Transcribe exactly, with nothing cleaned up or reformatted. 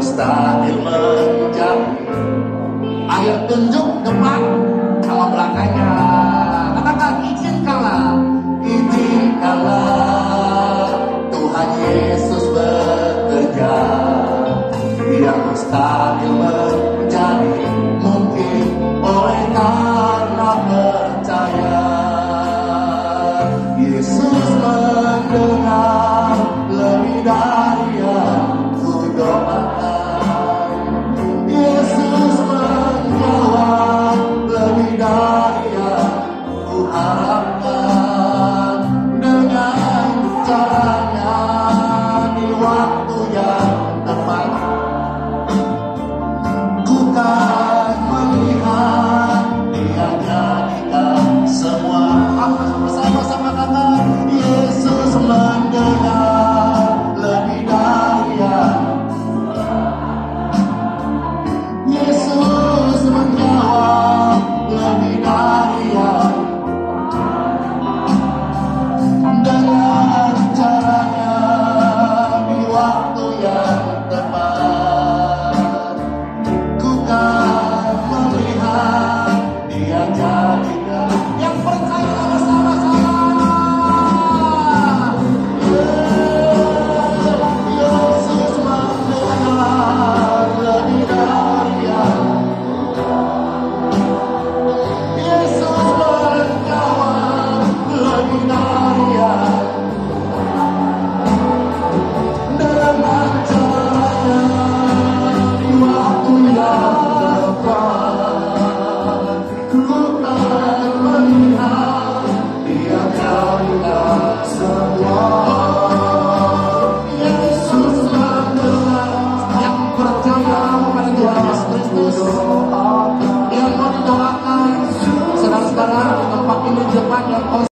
mustahil menjadi. Ayo tunjuk depan sama belakangnya. Katakan izinkanlah, izinkanlah Tuhan Yesus bekerja. Yang mustahil menjadi mungkin oleh karena percaya. Yesus mendengar lebih dari yang ku doakan. Yesus menjawab lebih dari yang ku harapkan. Dengan caranya di waktu yang tepat, ku kan melihat Dia jadikan semua. Bersama-sama kata, Yesus mendengar lebih dari yang, Yesus menjawab lebih dari yang, dengan caranya di waktu yang tepat, ku kan melihat Dia jadikan. Yang percaya bersama-sama, Yesus mendengar lebih dari yang, Yesus menjawab lebih dari yang, dengan caranya di waktu yang tepat, ku kan melihat Dia jadikan semua. Yesus mendengar. Yang percaya kepada Tuhan Yesus Kristus,